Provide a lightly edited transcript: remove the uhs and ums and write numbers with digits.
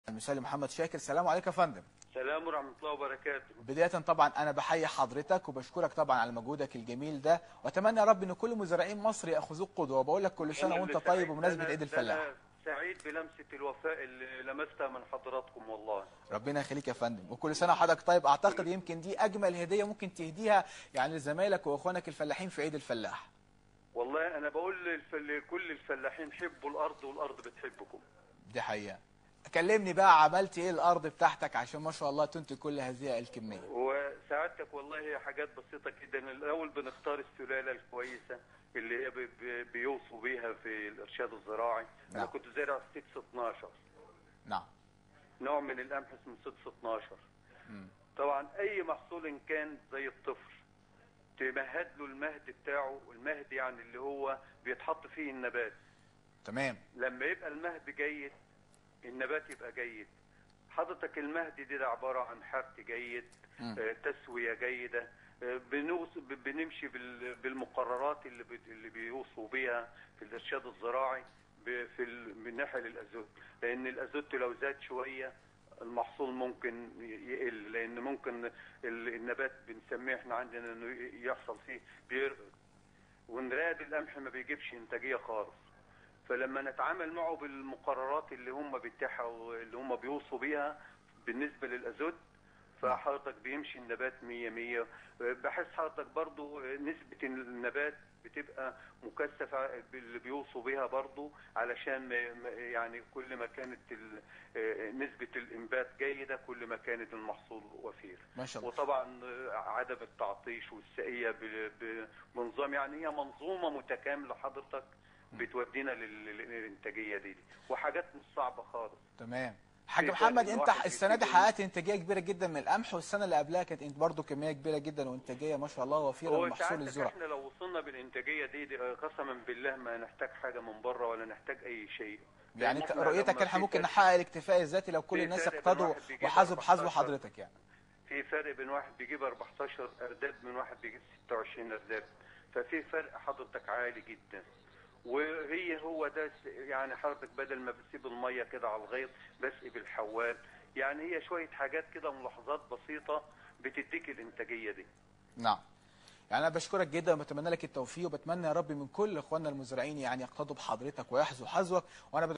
المثالي محمد شاكر. السلام عليكم يا فندم. السلام ورحمة الله وبركاته. بداية طبعا أنا بحيي حضرتك وبشكرك طبعا على مجهودك الجميل ده، وأتمنى يا رب إن كل مزارعين مصر يأخذوك قدوة، وبقول لك كل سنة وأنت طيب بمناسبة عيد الفلاح. أنا سعيد بلمسة الوفاء اللي لمستها من حضراتكم والله. ربنا يخليك يا فندم، وكل سنة وحضرتك طيب. أعتقد يمكن دي أجمل هدية ممكن تهديها يعني لزمايلك وإخوانك الفلاحين في عيد الفلاح. والله أنا بقول لكل الفلاحين حبوا الأرض والأرض بتحبكم. دي حقيقة. كلمني بقى، عملت ايه الارض بتاعتك عشان ما شاء الله تنتج كل هذه الكميه؟ وسعادتك والله هي حاجات بسيطه جدا. الاول بنختار السلاله الكويسه اللي هي بيوصوا بيها في الارشاد الزراعي. نعم. انا كنت زارع سيدس 12. نعم. نوع من القمح اسمه سيدس 12. طبعا اي محصول إن كان زي الطفل تمهد له المهد بتاعه، والمهد يعني اللي هو بيتحط فيه النبات. تمام. لما يبقى المهد جيد النبات يبقى جيد. حضرتك المهد ده عبارة عن حرث جيد، تسوية جيدة، بنمشي بالمقررات اللي بيوصوا بيها في الإرشاد الزراعي من ناحية الأزوت، لأن الأزوت لو زاد شوية المحصول ممكن يقل، لأن ممكن النبات بنسميه احنا عندنا انه يحصل فيه بيرقد، ونراد القمح ما بيجيبش إنتاجية خالص. فلما نتعامل معه بالمقررات اللي هم بيتاحوا واللي هم بيوصوا بيها بالنسبه للازوت، فحضرتك بيمشي النبات 100. بحس حضرتك برضو نسبه النبات بتبقى مكثفه اللي بيوصوا بيها برضو، علشان يعني كل ما كانت نسبه الانبات جيده كل ما كان المحصول وفير. ما شاء الله. وطبعا عدم التعطيش والسقيه بنظام، يعني هي منظومه متكامله حضرتك بتودينا للانتاجيه دي، وحاجات مش صعبه خالص. تمام. حاج محمد، انت السنه دي حققت انتاجيه كبيره جدا من القمح، والسنه اللي قبلها كانت برضه كميه كبيره جدا وانتاجيه ما شاء الله وفيره من محصول الذره. احنا لو وصلنا بالانتاجيه دي قسما بالله ما نحتاج حاجه من بره ولا نحتاج اي شيء. يعني انت رؤيتك احنا ممكن نحقق الاكتفاء الذاتي لو كل الناس اقتضوا وحذوا بحذو حضرتك؟ يعني في فرق بين واحد بيجيب 14 ارداب من واحد بيجيب 26 ارداب، ففي فرق حضرتك عالي جدا. هو ده يعني حضرتك بدل ما بتسيب الميه كده على الغيط بسقي بالحوال، يعني هي شويه حاجات كده ملاحظات بسيطه بتديك الانتاجيه دي. نعم. يعني انا بشكرك جدا وبتمنى لك التوفيق، وبتمنى يا رب من كل اخواننا المزارعين يعني يقتضوا بحضرتك ويحذوا حذوك، وانا